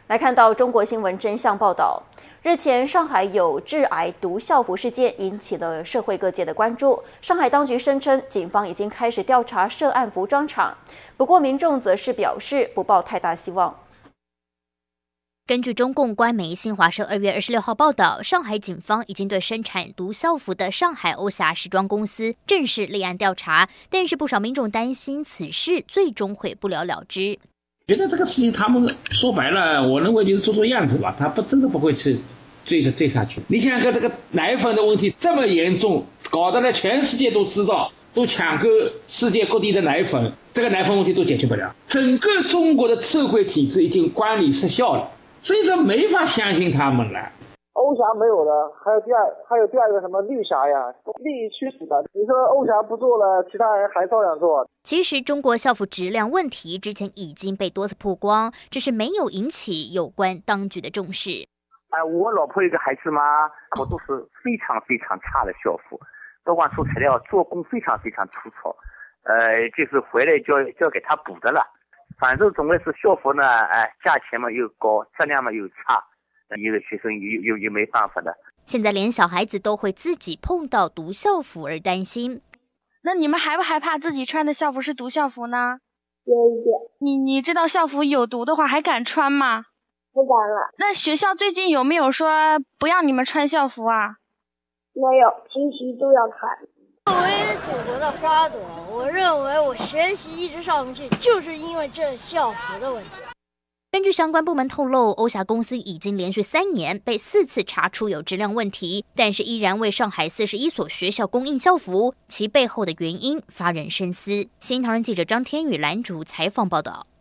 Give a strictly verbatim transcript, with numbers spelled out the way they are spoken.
来看到中国新闻真相报道，日前上海有致癌毒校服事件引起了社会各界的关注。上海当局声称，警方已经开始调查涉案服装厂，不过民众则是表示不抱太大希望。 根据中共官媒新华社二月二十六号报道，上海警方已经对生产毒校服的上海欧霞时装公司正式立案调查，但是不少民众担心此事最终会不了了之。 觉得这个事情他们说白了，我认为就是做做样子吧，他不真的不会去追着追下去。你想想看，这个奶粉的问题这么严重，搞得呢全世界都知道，都抢购世界各地的奶粉，这个奶粉问题都解决不了。整个中国的社会体制已经管理失效了，所以说没法相信他们了。 欧霞没有了，还有第二，还有第二个什么绿霞呀，利益驱使的。你说欧霞不做了，其他人还照样做。 其实中国校服质量问题之前已经被多次曝光，只是没有引起有关当局的重视。 哎、呃，我老婆有个孩子嘛，我都是非常非常差的校服，不管做材料做工非常非常粗糙，呃，就是回来就要就要给他补的了。反正总归是校服呢，哎、呃，价钱嘛又高，质量嘛又差。一个学生又又又没办法的。 现在连小孩子都会自己碰到毒校服而担心。 那你们害不害怕自己穿的校服是毒校服呢？ 有一点。 你你知道校服有毒的话还敢穿吗？ 不敢了。 那学校最近有没有说不让你们穿校服啊？ 没有，平时都要穿。 作为祖国的花朵，我认为我学习一直上不去，就是因为这校服的问题。 根据相关部门透露，欧霞公司已经连续三年被四次查出有质量问题，但是依然为上海四十一所学校供应校服，其背后的原因发人深思。新唐人记者张天宇、兰竹采访报道。